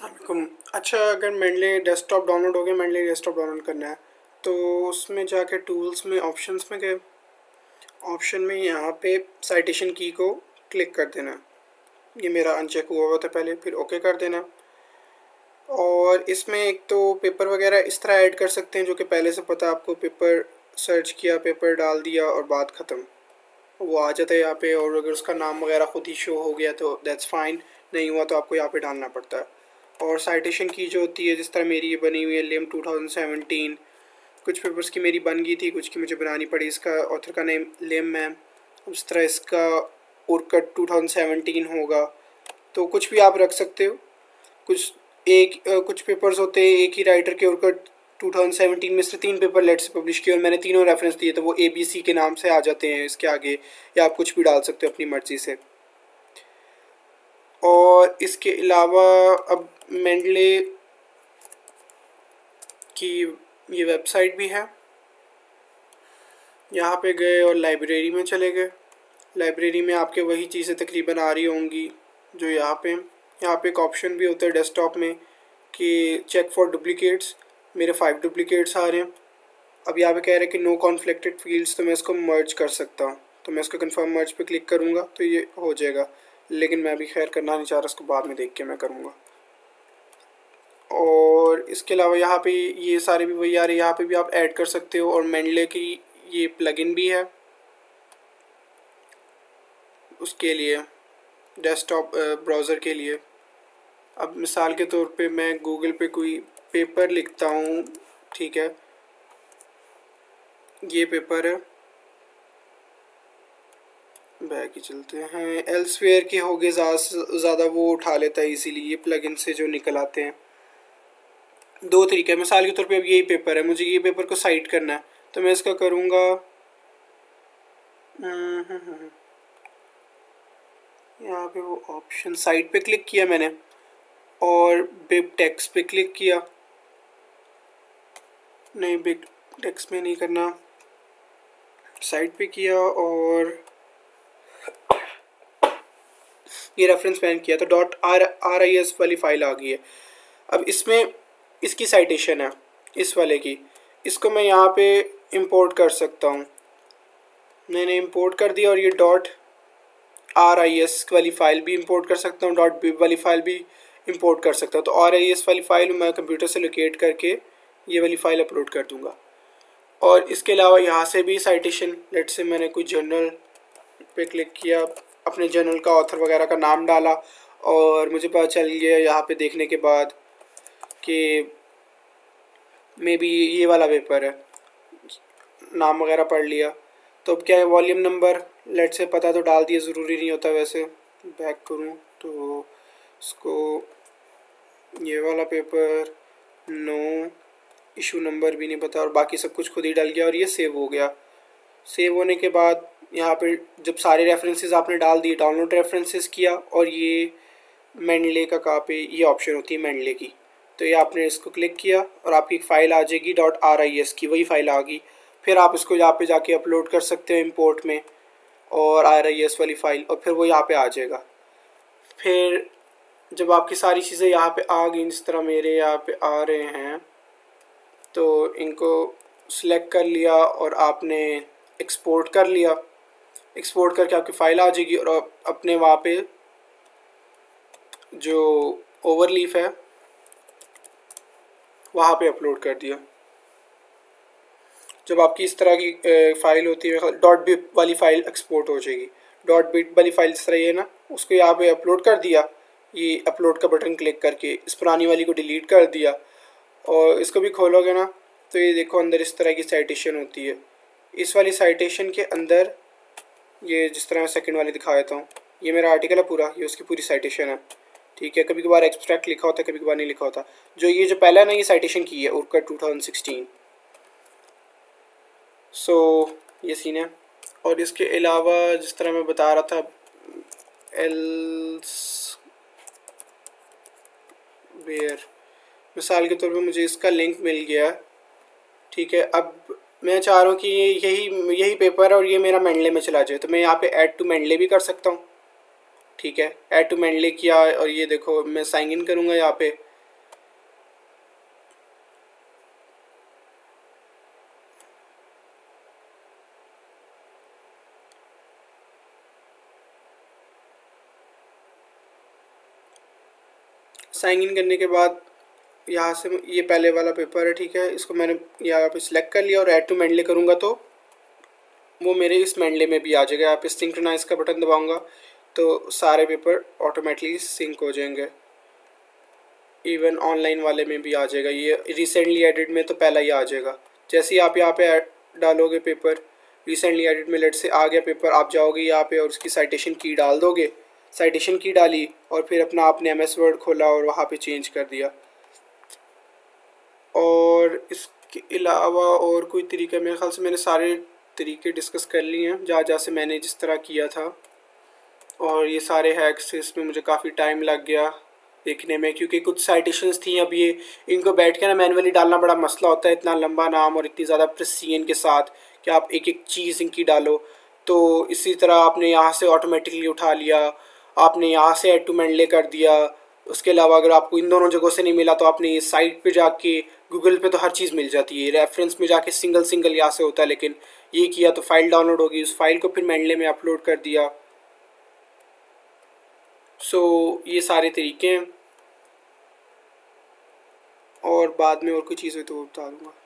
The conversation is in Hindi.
अस्सलामुअलैकुम। अच्छा, अगर मेनली डेस्कटॉप डाउनलोड हो गया, मेनली डेस्कटॉप डाउनलोड करना है तो उसमें जाके टूल्स में ऑप्शंस में गए, ऑप्शन में यहाँ पे साइटेशन की को क्लिक कर देना। ये मेरा अनचेक हुआ हुआ था पहले, फिर ओके कर देना। और इसमें एक तो पेपर वगैरह इस तरह ऐड कर सकते हैं जो कि पहले से पता आपको, पेपर सर्च किया, पेपर डाल दिया और बात ख़त्म, वो आ जाता है यहाँ पे। और अगर उसका नाम वगैरह खुद ही शो हो गया तो दैट्स फाइन, नहीं हुआ तो आपको यहाँ पे डालना पड़ता है। और साइटेशन की जो होती है, जिस तरह मेरी ये बनी हुई है लेम 2017, कुछ पेपर्स की मेरी बन गई थी, कुछ की मुझे बनानी पड़ी। इसका ऑथर का नेम लेम है, उस तरह इसका उर्कट 2017 होगा। तो कुछ भी आप रख सकते हो। कुछ पेपर्स होते हैं एक ही राइटर के, उर्कट 2017 में से 3 पेपर लेट से पब्लिश किए और मैंने तीनों रेफरेंस दिए, तो वो ABC के नाम से आ जाते हैं इसके आगे, या आप कुछ भी डाल सकते हो अपनी मर्ज़ी से। और इसके अलावा अब मेंडले की ये वेबसाइट भी है, यहाँ पे गए और लाइब्रेरी में चले गए। लाइब्रेरी में आपके वही चीज़ें तकरीबन आ रही होंगी जो यहाँ पे एक ऑप्शन भी होता है डेस्कटॉप में कि चेक फॉर डुप्लीकेट्स। मेरे 5 डुप्लीकेट्स आ रहे हैं। अब यहाँ पे कह रहे हैं कि नो कॉन्फ्लिक्टेड फील्ड्स, तो मैं इसको मर्ज कर सकता हूँ। तो मैं इसको कंफर्म मर्ज पे क्लिक करूँगा तो ये हो जाएगा, लेकिन मैं अभी खैर करना नहीं चाह रहा, इसको बाद में देख के मैं करूँगा। और इसके अलावा यहाँ पे ये सारे भी वही आ रहे हैं, यहाँ पे भी आप ऐड कर सकते हो। और मेंडले की ये प्लगइन भी है उसके लिए, डेस्कटॉप ब्राउज़र के लिए। अब मिसाल के तौर पे मैं गूगल पे कोई पेपर लिखता हूँ, ठीक है, ये पेपर है, बैक ही चलते हैं, एल्सवेयर के हो गए ज़्यादा वो उठा लेता है इजीली, ये प्लगइन से जो निकल आते हैं। 2 तरीके, मिसाल के तौर पे अब यही पेपर है, मुझे ये पेपर को साइट करना है, तो मैं इसका करूँगा यहाँ पे वो ऑप्शन, साइट पे क्लिक किया मैंने और बिब टेक्स्ट पे क्लिक किया। नहीं, बिग टेक्स्ट में नहीं करना, साइट पे किया और ये रेफरेंस मैन किया तो .ris वाली फ़ाइल आ गई है। अब इसमें इसकी साइटेशन है इस वाले की, इसको मैं यहाँ पे इंपोर्ट कर सकता हूँ। मैंने इंपोर्ट कर दिया और ये .ris वाली फ़ाइल भी इंपोर्ट कर सकता हूँ, .bib वाली फ़ाइल भी इंपोर्ट कर सकता हूँ। तो .ris वाली फ़ाइल मैं कंप्यूटर से लोकेट करके ये वाली फ़ाइल अपलोड कर दूँगा। और इसके अलावा यहाँ से भी साइटेशन, लेट से मैंने कोई जर्नल पे क्लिक किया, अपने जर्नल का ऑथर वगैरह का नाम डाला और मुझे पता चल गया यहाँ पे देखने के बाद कि मे बी ये वाला पेपर है, नाम वगैरह पढ़ लिया। तो अब क्या है, वॉल्यूम नंबर लेट से पता तो डाल दिया, ज़रूरी नहीं होता वैसे। बैक करूँ तो इसको, ये वाला पेपर, नो, इशू नंबर भी नहीं पता, और बाकी सब कुछ खुद ही डल गया और ये सेव हो गया। सेव होने के बाद यहाँ पे जब सारे रेफरेंसेस आपने डाल दिए, डाउनलोड रेफरेंसेस किया, और ये मेंडले का कहाँ पे ये ऑप्शन होती है मेंडले की, तो ये आपने इसको क्लिक किया और आपकी एक फ़ाइल आ जाएगी .ris की, वही फ़ाइल आ गई। फिर आप इसको यहाँ पे जाके अपलोड कर सकते हो इंपोर्ट में, और ris वाली फ़ाइल, और फिर वो यहाँ पे आ जाएगा। फिर जब आपकी सारी चीज़ें यहाँ पे आ गई, इस तरह मेरे यहाँ पे आ रहे हैं, तो इनको सिलेक्ट कर लिया और आपने एक्सपोर्ट कर लिया। एक्सपोर्ट करके आपकी फ़ाइल आ जाएगी और आप अपने वहाँ पे जो ओवरलीफ है वहाँ पे अपलोड कर दिया। जब आपकी इस तरह की फ़ाइल होती है, .bib वाली फ़ाइल एक्सपोर्ट हो जाएगी। .bib वाली फ़ाइल इस तरह ये ना, उसको यहाँ पे अपलोड कर दिया, ये अपलोड का बटन क्लिक करके इस पुरानी वाली को डिलीट कर दिया, और इसको भी खोलोगे ना तो ये देखो अंदर इस तरह की साइटेशन होती है। इस वाली साइटेशन के अंदर ये जिस तरह मैं सेकंड वाली दिखा देता हूँ, ये मेरा आर्टिकल है पूरा, ये उसकी पूरी साइटेशन है, ठीक है। कभी कभार एक्सट्रैक्ट लिखा होता है, कभी कभार नहीं लिखा होता। ये जो पहला ना, ये साइटेशन की है उर्कट 2016। सो ये सीन है। और इसके अलावा जिस तरह मैं बता रहा था, एल्सवेयर, मिसाल के तौर पे मुझे इसका लिंक मिल गया, ठीक है। अब मैं चाह रहा हूँ कि यही पेपर है और ये मेरा मेंडले में चला जाए, तो मैं यहाँ पे ऐड टू मेंडले भी कर सकता हूँ, ठीक है। ऐड टू मेंडले किया और ये देखो मैं साइन इन करूँगा यहाँ पे, साइन इन करने के बाद यहाँ से ये पहले वाला पेपर है, ठीक है, इसको मैंने यहाँ पे सिलेक्ट कर लिया और ऐड टू मेंडले करूँगा तो वो मेरे इस मेंडले में भी आ जाएगा। यहाँ पे सिंक्रोनाइज का बटन दबाऊंगा तो सारे पेपर ऑटोमेटिकली सिंक हो जाएंगे। इवन ऑनलाइन वाले में भी आ जाएगा, ये रिसेंटली एडिट में तो पहला ही आ जाएगा। जैसे ही आप यहाँ पे डालोगे पेपर रिसेंटली एडिट में, लेट से आ गया पेपर, आप जाओगे यहाँ पे और उसकी साइटेशन की डाल दोगे, साइटेशन की डाली और फिर अपना आपने MS वर्ड खोला और वहाँ पे चेंज कर दिया। और इसके अलावा और कोई तरीका, मेरे ख्याल से मैंने सारे तरीके डिस्कस कर लिए हैं जहाँ जहाँ से मैंने जिस तरह किया था। और ये सारे हैक्स, इसमें मुझे काफ़ी टाइम लग गया देखने में, क्योंकि कुछ साइटेशंस थी। अब ये इनको बैठ के ना मैनुअली डालना बड़ा मसला होता है, इतना लंबा नाम और इतनी ज़्यादा प्रिसीजन के साथ कि आप एक एक चीज़ इनकी डालो। तो इसी तरह आपने यहाँ से ऑटोमेटिकली उठा लिया, आपने यहाँ से ऐड टू मेंडले कर दिया। उसके अलावा अगर आपको इन दोनों जगहों से नहीं मिला तो आपने इस साइट पे जाके, गूगल पे तो हर चीज़ मिल जाती है, रेफरेंस में जाके सिंगल सिंगल यहाँ से होता है, लेकिन ये किया तो फाइल डाउनलोड होगी, उस फाइल को फिर मेंडले में अपलोड कर दिया। ये सारे तरीके हैं और बाद में और कोई चीज़ हो तो बता दूँगा।